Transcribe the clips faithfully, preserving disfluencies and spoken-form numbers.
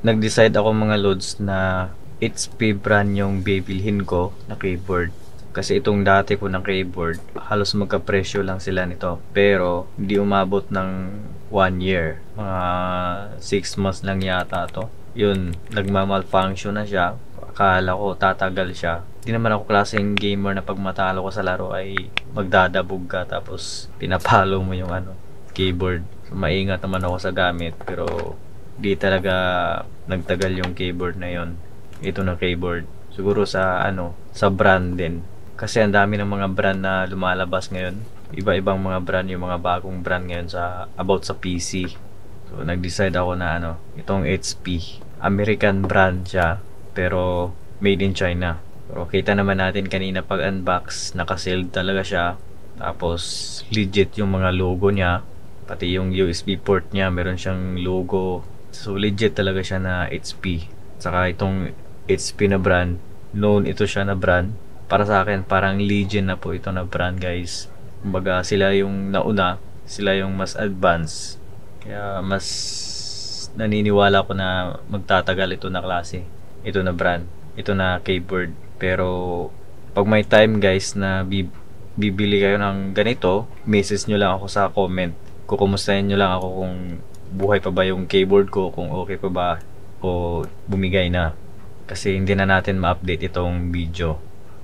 nag-decide ako mga lods na H P brand yung bibilhin ko na keyboard. Kasi itong dati ko ng keyboard, halos magkapresyo lang sila nito. Pero hindi umabot ng one year. Mga six months lang yata to. Yun, nagma-malfunction na siya. Akala ko tatagal siya. Hindi naman ako klaseng gamer na pag matalo ko sa laro ay magdadabog ka tapos pinapalo mo yung ano, keyboard. So, maingat naman ako sa gamit pero di talaga nagtagal yung keyboard na yon. Ito na keyboard. Siguro sa ano, sa brand din. Kasi ang dami ng mga brand na lumalabas ngayon. Iba-ibang mga brand, yung mga bagong brand ngayon sa about sa P C. So nag-decide ako na ano, itong H P. American brand siya pero made in China. Pero kita naman natin kanina pag unbox, naka-sealed talaga siya. Tapos legit yung mga logo niya. Pati yung U S B port niya, meron siyang logo. So legit talaga siya na H P. Saka itong H P na brand, known ito siya na brand. Para sa akin, parang legend na po ito na brand guys. Kumbaga sila yung nauna, sila yung mas advanced. Kaya mas naniniwala ko na magtatagal ito na klase. Ito na brand, ito na keyboard. Pero pag may time guys na bibili kayo ng ganito, message nyo lang ako sa comment. Kukumustahin nyo lang ako kung buhay pa ba yung keyboard ko, kung okay pa ba o bumigay na. Kasi hindi na natin ma-update itong video.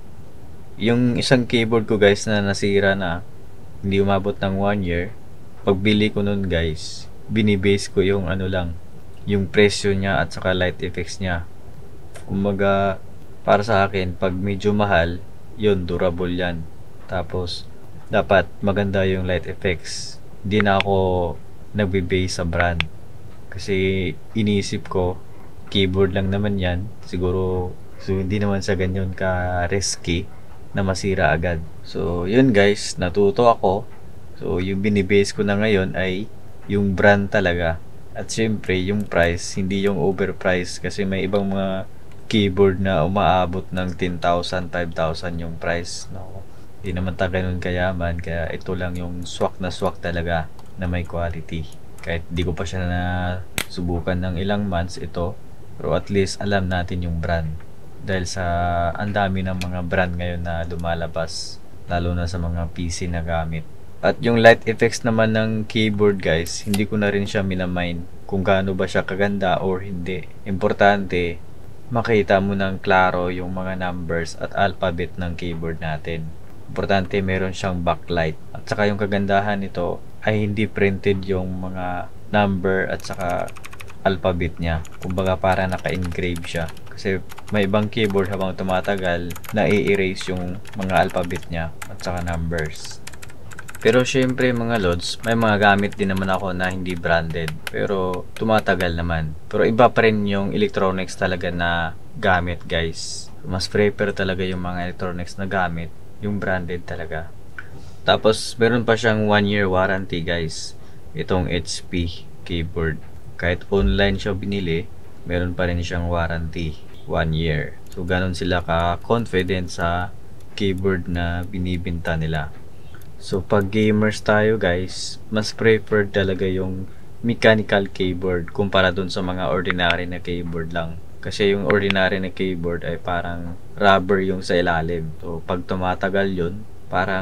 Yung isang keyboard ko guys na nasira na, hindi umabot ng one year. Pagbili ko nun guys, binibase ko yung ano lang, yung presyo niya at saka light effects niya. Kumbaga, para sa akin, pag medyo mahal, yun, durable yan. Tapos, dapat maganda yung light effects. Hindi na ako nagbe-base sa brand. Kasi iniisip ko, keyboard lang naman yan. Siguro, so hindi naman sa ganyan ka risky na masira agad. So, yun guys, natuto ako. So, yung binibase ko na ngayon ay yung brand talaga. At syempre, yung price, hindi yung overprice. Kasi may ibang mga keyboard na umaabot ng ten thousand, five thousand yung price. No? Hindi naman tayo ganun kayaman. Kaya ito lang yung swak na swak talaga na may quality. Kahit di ko pa siya na subukan ng ilang months ito. Pero at least alam natin yung brand. Dahil sa ang dami ng mga brand ngayon na lumalabas, lalo na sa mga P C na gamit. At yung light effects naman ng keyboard guys, hindi ko na rin siya minamind kung gaano ba siya kaganda or hindi. Importante, makita mo ng klaro yung mga numbers at alphabet ng keyboard natin. Importante meron siyang backlight. At saka yung kagandahan nito ay hindi printed yung mga number at saka alphabet niya. Kumbaga para naka-engrave siya. Kasi may ibang keyboard habang tumatagal, na-i-erase yung mga alphabet niya at saka numbers. Pero syempre mga lods, may mga gamit din naman ako na hindi branded. Pero tumatagal naman. Pero iba pa rin yung electronics talaga na gamit guys. Mas prefer talaga yung mga electronics na gamit, yung branded talaga. Tapos meron pa siyang one year warranty guys. Itong H P keyboard. Kahit online siya binili, meron pa rin siyang warranty. One year. So ganun sila ka-confident sa keyboard na binibenta nila. So pag gamers tayo guys, mas preferred talaga yung mechanical keyboard kumpara dun sa mga ordinary na keyboard lang. Kasi yung ordinary na keyboard ay parang rubber yung sa ilalim. So pag tumatagal yun, parang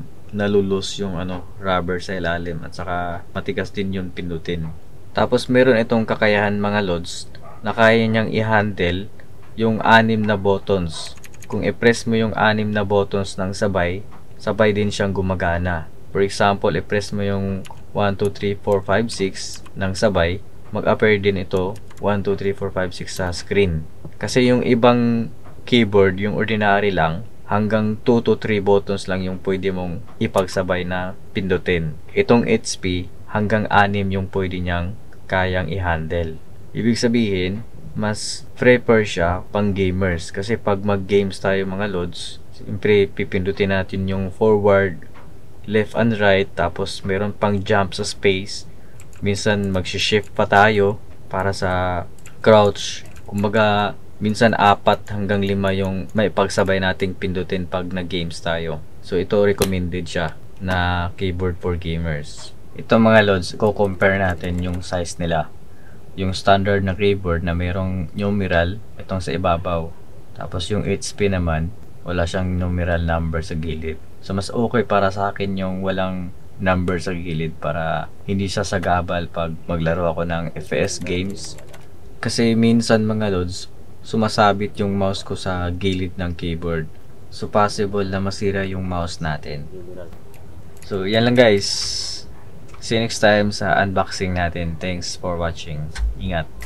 nalulus yung ano, rubber sa ilalim at saka matigas din yung pindutin. Tapos meron itong kakayahan mga lods na kaya niyang i-handle yung anim na buttons. Kung i-press mo yung anim na buttons ng sabay, sabay din siyang gumagana. For example, i-press mo yung one, two, three, four, five, six ng sabay, mag-appear din ito one, two, three, four, five, six sa screen. Kasi yung ibang keyboard, yung ordinary lang, hanggang two to three buttons lang yung pwede mong ipagsabay na pindutin. Itong H P, hanggang anim yung pwede niyang kayang i-handle. Ibig sabihin, mas prefer siya pang gamers. Kasi pag mag-games tayo mga lods, siyempre pipindutin natin yung forward, left and right, tapos meron pang jump sa space. Minsan mag-shift pa tayo para sa crouch. Kumbaga, minsan apat hanggang lima yung may pagsabay nating pindutin pag nag-games tayo. So ito recommended siya na keyboard for gamers. Ito mga lods, ko-compare natin yung size nila. yung standard na keyboard na mayroong numeral, itong sa ibabaw. Tapos yung H P naman, wala siyang numeral number sa gilid. So mas okay para sa akin yung walang number sa gilid para hindi siya sagabal pag maglaro ako ng F P S games. Kasi minsan mga lods, sumasabit yung mouse ko sa gilid ng keyboard. So possible na masira yung mouse natin. So yan lang guys. See you next time sa unboxing natin. Thanks for watching. Ingat.